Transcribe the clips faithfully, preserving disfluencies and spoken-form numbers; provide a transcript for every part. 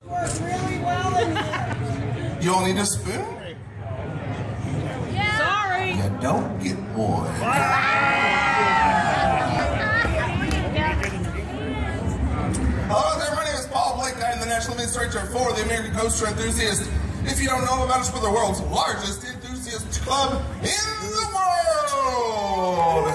Worked really well in here. You all need a spoon? Yeah. Sorry. You don't get one. Hello there, my name is Paul Blake. I am the National Administrator for the American Coaster Enthusiast. If you don't know about us, we're the world's largest enthusiast club in the world.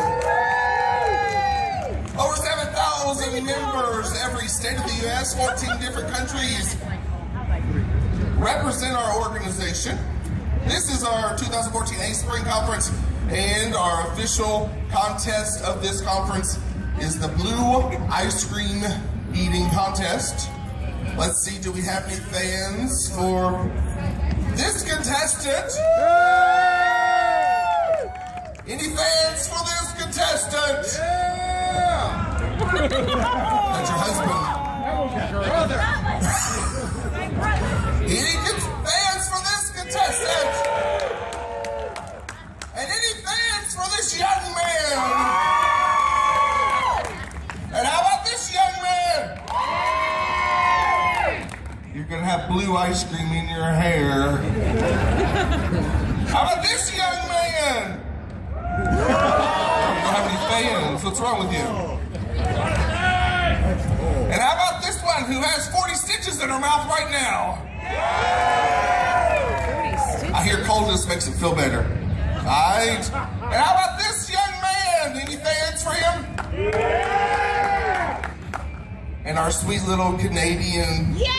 Over seven thousand members, every state of the U S, fourteen different countries represent our organization. This is our two thousand fourteen A Spring Conference, and our official contest of this conference is the Blue Ice Cream Eating Contest. Let's see, do we have any fans for this contestant? Any fans for this contestant? Yeah! That's your husband. Brother. Any fans for this contestant? And any fans for this young man? And how about this young man? You're gonna have blue ice cream in your hair. How about this young man? You don't have any fans. What's wrong with you? And how about this one who has forty stitches in her mouth right now? I hear coldness makes it feel better. Right? And how about this young man? Any fans for him? And our sweet little Canadian. Yeah!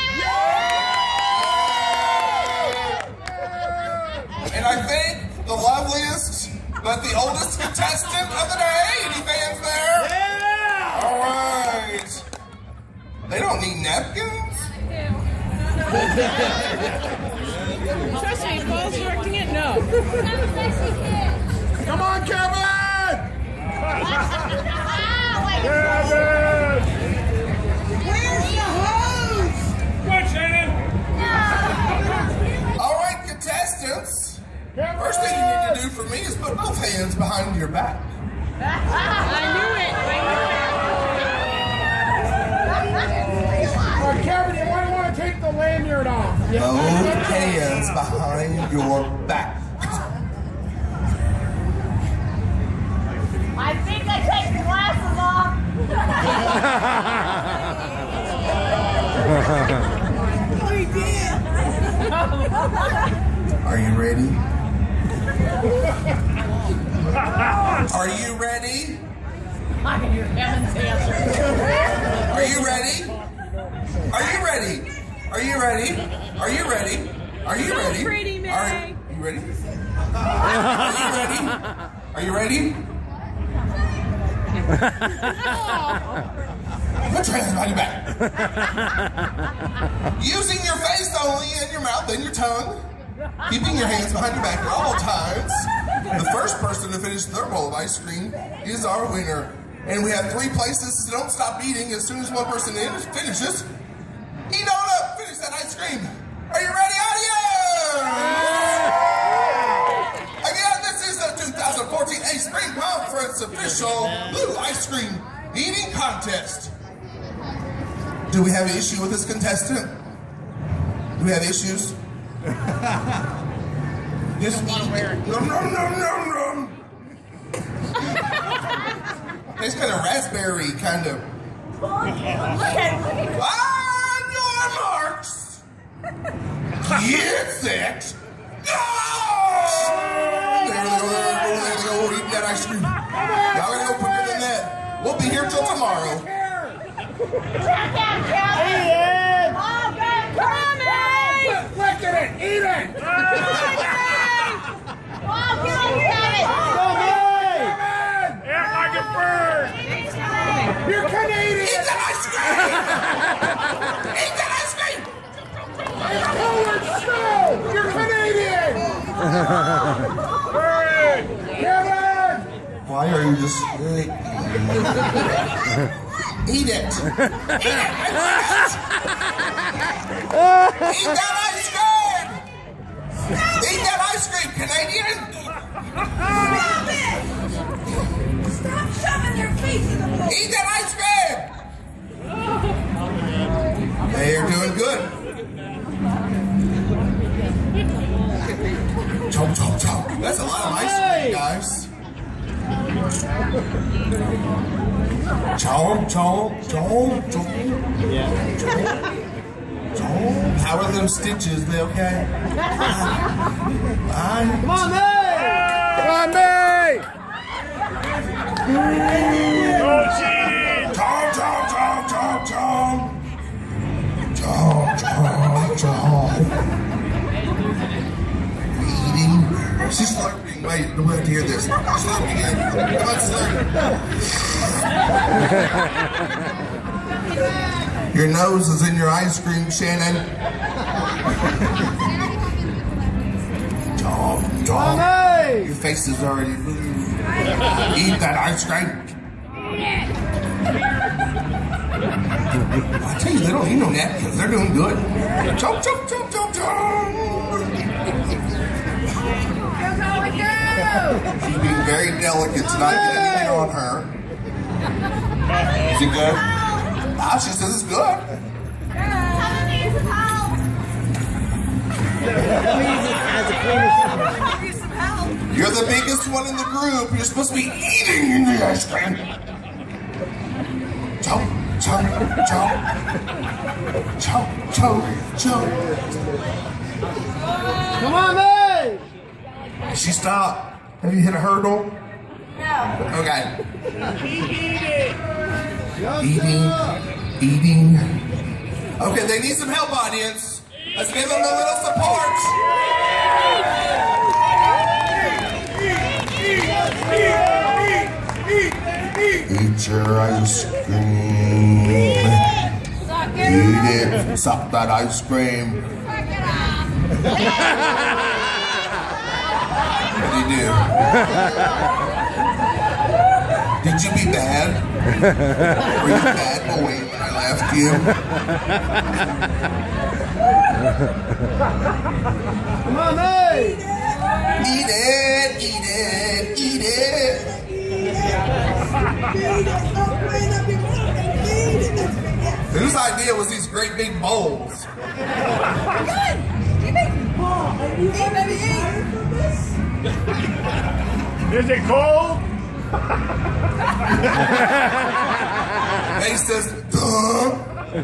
And I think the loveliest but the oldest contestant of the day. Any fans there? Yeah! All right. They don't need napkins. Trust me, Paul's directing it. No. Come on, Kevin! Kevin! Where's the hose? What, Shannon? All right, contestants. First thing you need to do for me is put both hands behind your back. I knew it. I knew it. Oh, Kevin, you might want to take the lanyard off. Both hands behind your back. I think I take the glasses off. We did. Are you ready? Are you ready? I can hear Kevin's answer. Are you ready? Are you ready? Are you ready? Are you ready? Are you ready? So pretty, May. Are you ready? Are you ready? Are you ready? Put your hands behind your back. Using your face only and your mouth and your tongue. Keeping your hands behind your back at all times. The first person to finish their bowl of ice cream is our winner. And we have three places, so don't stop eating. As soon as one person finishes, eat on up, finish that ice cream. Are you ready, audience? Again, this is the two thousand fourteen A Spring Conference official Blue Ice Cream Eating Contest. Do we have an issue with this contestant? Do we have issues? Just eat. Nom, nom, nom, nom, nom. It's kind of raspberry, kind of. On your marks. Get set. Go! There they go, there they go, there they go. Eat that ice cream. Y'all gotta go quicker than that. We'll be here till tomorrow. Check out, Kevin. Eat it! Oh, good. Promise. Look at it! Eat it! Oh, get on, Kevin. Act like a bird! You're Canadian! Eat that ice cream! Eat that ice cream! It's colored snow! You're Canadian! Hurry! Kevin! Why are you just... Eat it! Eat it! Eat that ice cream! Eat that ice cream, Canadian! Stop it! Stop shoving your face in the bowl. Eat that ice cream! They are doing good. That's a lot of ice cream, guys. Chomp, chomp, chomp, chomp. Yeah. Chomp. How are them stitches? They okay? Fine. Come on, May! Come on, May! No cheating! Chomp, chomp, chomp, chomp, chomp. Chomp, chomp, chomp. Eating. She's slurping. Wait, I'm going to hear this. Slurp again. Come on, slurp. Your nose is in your ice cream, Shannon. Chomp, chomp. Your face is already blue. Eat that ice cream. I tell you, they don't need no napkins. They're doing good. Chomp, chomp, chomp, chomp, chomp. She's being very delicate to not get anything on her. Is it good? Ah, she says it's good. You're the biggest one in the group. You're supposed to be eating in the ice cream. Chomp, chomp, chomp. Chomp, chomp, chomp. Come on, May! She stopped. Have you hit a hurdle? No. Okay. Go, Eating, go. eating. Okay, they need some help, audience. Let's give them a little support. Eat your ice cream. Eat it. Suck that ice cream. What do you do? Did you be bad? Were you a bad boy when I left you? Come on, May! Eat it, eat it, eat it. Whose idea was these great big bowls? Is it cold? He says, duh.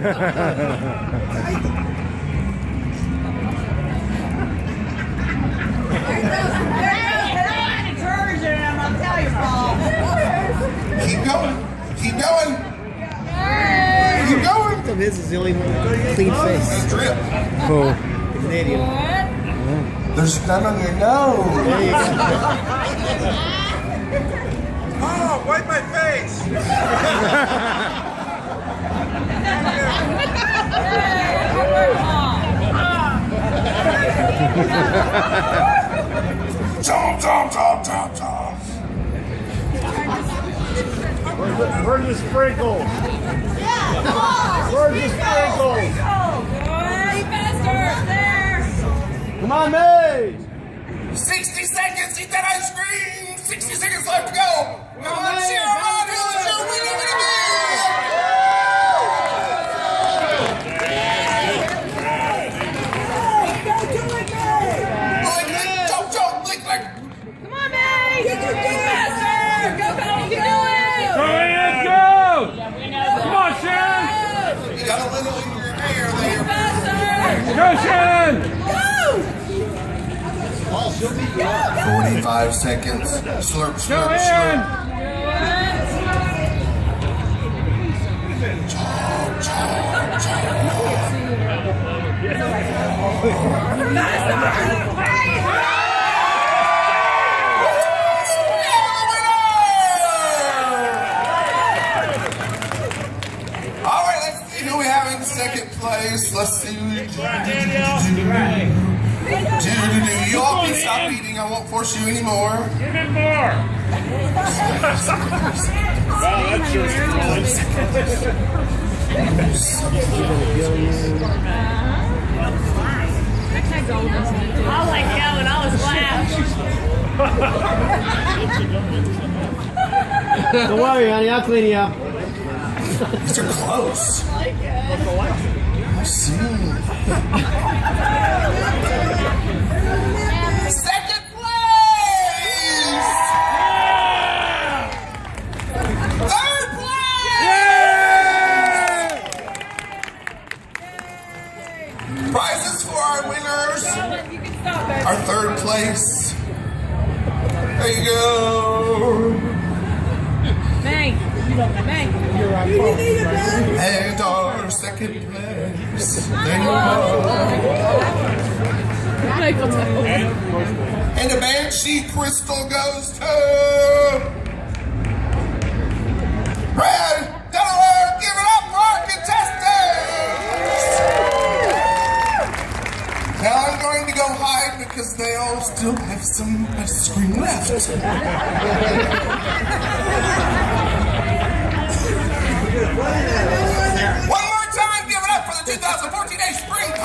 Keep going. Keep going. Keep going. So this is the only clean face. That's drip. Oh. Canadian. There's none on your nose. There you go. Oh, wipe my face! Chomp, chomp, chomp, chomp, chomp. Where's the, where's the sprinkles? Where's the sprinkles? Come on, May! sixty seconds, eat that ice cream. sixty seconds left to go. Come on, cheer them on. Who is your winner going to be? Lick, lick, chomp, chomp, lick, lick. Come on, May! You can do it! Faster! Go, go, you can do it! Go ahead, go! Come on, Shannon! You got a little in your hair there. Faster! Go, Shannon! Go! forty-five seconds. Slurp, slurp, Go in! slurp. Chomp, chomp, chomp. All right, let's see who we have in second place. Let's see who we do. Do, do, do. You all can stop eating. I won't force you anymore. Give it more! Wow, that's just I like going, I was loud. Don't worry, honey, I'll clean you up. These are close. I see. Second place! Prizes for our winners. Our third place. There you go. Bang. Bang. And our second place. There you go. And the Banshee Crystal goes to Brad Delaware. Give it up for our contestants. Now I'm going to go hide because they all still have some ice cream left. One more time, give it up for the two thousand fourteen A Spring